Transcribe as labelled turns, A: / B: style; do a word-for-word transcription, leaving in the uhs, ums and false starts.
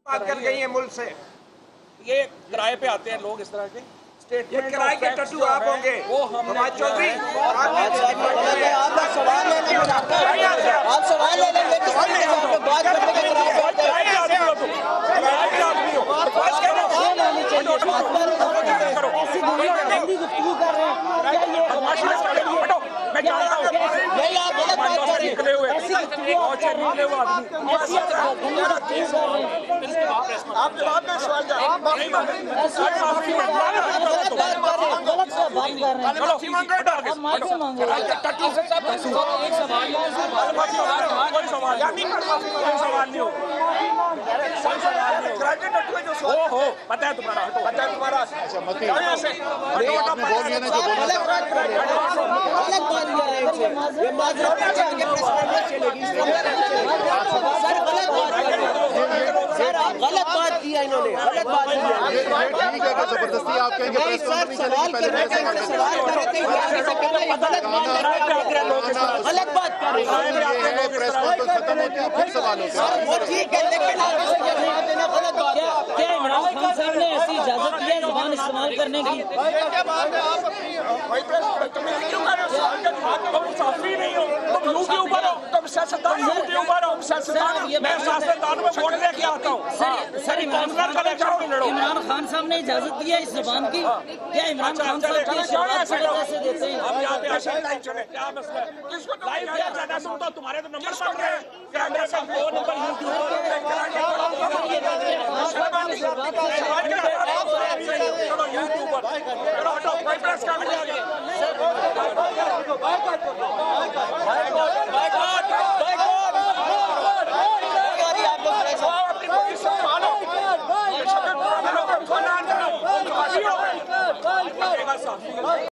A: बात कर गई है मुल्क से।
B: ये किराए पे आते हैं लोग इस तरह के
A: ये किराए के टट्टू आप होंगे।
B: वो हम
A: फवाद चौधरी
C: आप सवाल ले लेंगे, आप सवाल ले लेंगे, बात करने के ऐसी गुफ्तगू कर रहे हैं,
B: मैं जानता हूँ
C: यही आप गलत बात कर रहे हैं, ऐसी गुफ्तगू आप कर रहे हैं, ऐसी आप गलत बात कर रहे हैं, आप माफी मांगे।
B: एक सवाल नहीं हो ओ हो पता है तुम्हारा पता है तुम्हारा
D: अच्छा मती आपने बोल दिया ना जो बोलना
C: अलग बात कर रहे हैं, अलग बात कर रहे हैं, ये माजरत के प्रेस कॉन्फ्रेंस चलेगी, सर गलत बात कर रहे हैं, सर आप गलत बात किया इन्होंने, गलत बात किया।
D: ये ठीक है कि जबरदस्ती आप कहेंगे प्रेस कॉन्फ्रेंस नहीं चलेगी, पहले प्रेस कॉन्फ्रेंस
C: सवाल कर रहे थे, गलत बात कर रहे हैं,
D: प्रेस कॉन्फ्रेंस खत्म होती है फिर सवाल होता है।
C: ठीक है लेकिन आप इसे देना गलत बात है।
E: क्या इमरान खान साहब ने ऐसी इजाजत दी है जुबान इस्तेमाल करने की?
B: साफी नहीं हो तुम यू के ऊपर हो, तुम सियासतदान यू के ऊपर हो, सियासतदान मैं सियासतदान में वोट लेके आता हूँ।
E: सर इमरान खान साहब ने इजाजत दी है इस जुबान की? क्या इमरान खान साहब की शुरुआत से देते हैं?
B: अब यहाँ पे ऐसे लाइव चले, क्या मसला है? किसको लाइव किया जाना सुन तो तुम्हारे तो नंबर पड़ रहे हैं, कैमरे का फोन नंबर यूट्यूब पर